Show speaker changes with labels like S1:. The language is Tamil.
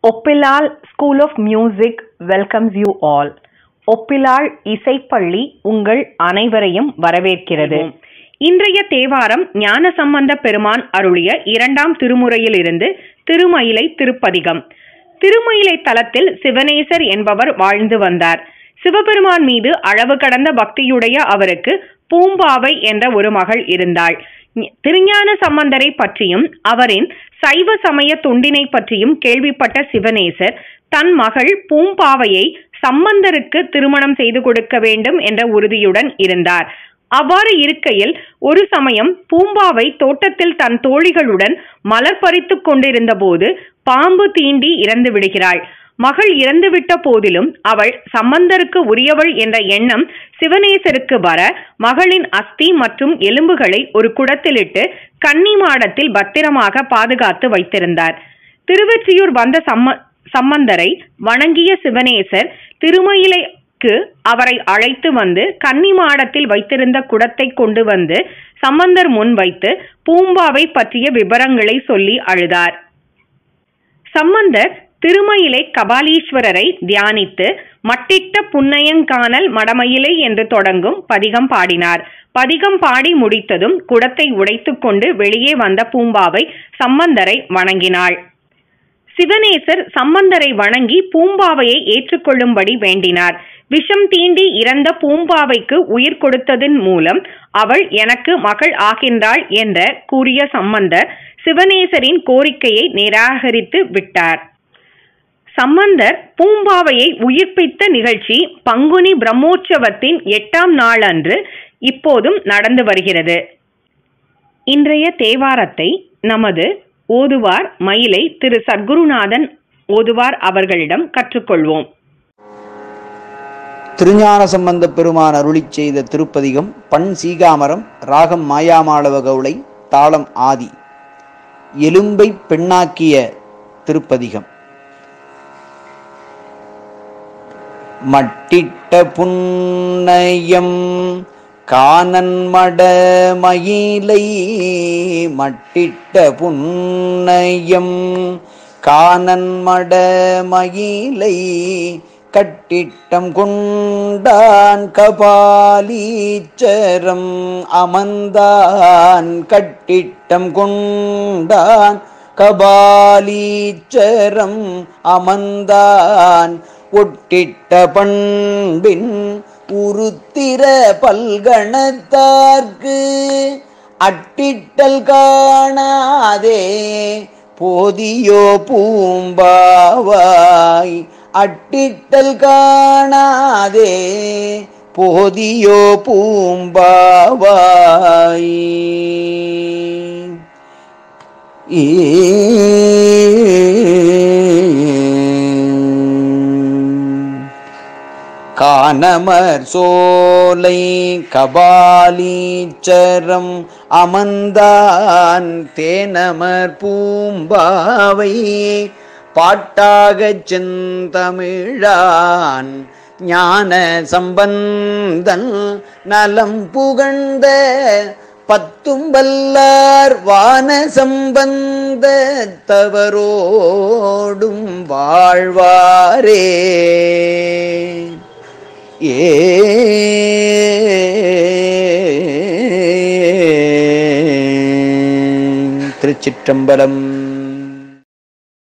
S1: Oppilal school of music welcomes you all. Oppilal இசைப்பள்ளி உங்கள் அனைவரையும் வரவேற்கிறது. இன்றைய தேவாரம் ஞானசம்பந்த பெருமான் அருளிய 2ஆம் திருமுறையிலிருந்து திருமயிலை திருப்பதிகம். திருமயிலை தலத்தில் சிவனேசர் என்பவர் வாழ்ந்து வந்தார். சிவபெருமான் மீது அளவு கடந்த பக்தியுடைய அவருக்கு பூம்பாவை என்ற ஒரு மகள் இருந்தாள். திருஞான சம்பந்தரை பற்றியும் அவரின் சைவ சமய தொண்டினை பற்றியும் கேள்விப்பட்ட சிவனேசர் தன் மகள் பூம்பாவையை சம்பந்தருக்கு திருமணம் செய்து கொடுக்க வேண்டும் என்ற உறுதியுடன் இருந்தார். அவ்வாறு இருக்கையில் ஒரு சமயம் பூம்பாவை தோட்டத்தில் தன் தோழிகளுடன் மலர் பறித்து கொண்டிருந்த போது பாம்பு தீண்டி இறந்து விடுகிறாள். மகள் இறந்துவிட்ட போதிலும் அவள் சம்பந்தருக்கு உரியவள் என்ற எண்ணம் சிவனேசருக்கு வர மகளின் அஸ்தி மற்றும் எலும்புகளை ஒரு குடத்திலிட்டு கன்னி மாடத்தில் பத்திரமாக பாதுகாத்து வைத்திருந்தார். திருவெற்றியூர் வந்த சம்பந்தரை வணங்கிய சிவனேசர் திருமயிலைக்கு அவரை அழைத்து வந்து கன்னி மாடத்தில் வைத்திருந்த குடத்தை கொண்டு வந்து சம்பந்தர் முன் வைத்து பூம்பாவை பற்றிய விவரங்களை சொல்லி அழுதார். சம்பந்தர் திருமயிலை கபாலீஸ்வரரை தியானித்து மட்டிட்ட புன்னையங்கானல் மடமயிலை என்று தொடங்கும் பதிகம் பாடினார். பதிகம் பாடி முடித்ததும் குடத்தை உடைத்து கொண்டு வெளியே வந்த பூம்பாவை சம்பந்தரை வணங்கினாள். சிவனேசர் சம்பந்தரை வணங்கி பூம்பாவையை ஏற்றுக்கொள்ளும்படி வேண்டினார். விஷம் தீண்டி இறந்த பூம்பாவைக்கு உயிர் கொடுத்ததன் மூலம் அவள் எனக்கு மகள் ஆகின்றாள் என்ற கூறிய சம்பந்தர் சிவனேசரின் கோரிக்கையை நிராகரித்து விட்டார். சம்பந்தர் பூம்பாவையை உயிர்ப்பித்த நிகழ்ச்சி பங்குனி பிரம்மோற்சவத்தின் 8ஆம் நாள் அன்று இப்போதும் நடந்து வருகிறது. இன்றைய தேவாரத்தை நமது ஓதுவார் மயிலை திரு சத்குருநாதன் ஓதுவார் அவர்களிடம் கற்றுக்கொள்வோம்.
S2: திருஞான சம்பந்த பெருமான் அருளிச் செய்த திருப்பதிகம். பண் சீகாமரம், ராகம் மாயாமாளவ கவுளை, தாளம் ஆதி. எலும்பை பெண்ணாக்கிய திருப்பதிகம். மட்டிட்ட புன்னையம் கானன் மடமயிலை, மட்டிட்ட புன்னையம் கானன் மடமயிலை, கட்டிட்டம் கொண்டான் கபாலீச்சரம் அமர்ந்தான், கட்டிட்டம் கொண்டான் கபாலீச்சரம் அமர்ந்தான், ஒட்டிட்ட பண்பின் உருத்திர பல்கணத்தார்க்கு அட்டிட்டல் காணாதே போதியோ பூம்பாவாய், அட்டிட்டல் காணாதே போதியோ பூம்பாவாய். கானமர் சோலை கபாலீச்சரம் அமர்ந்தான், தேனமர் பூம்பாவை பாட்டாகச் செந்தமிழான், ஞான சம்பந்தன் நலம் புகழ்ந்த பத்தும் வல்லார் வான சம்பந்த தவரோடும் வாழ்வாரே. திருச்சிற்றம்பலம்.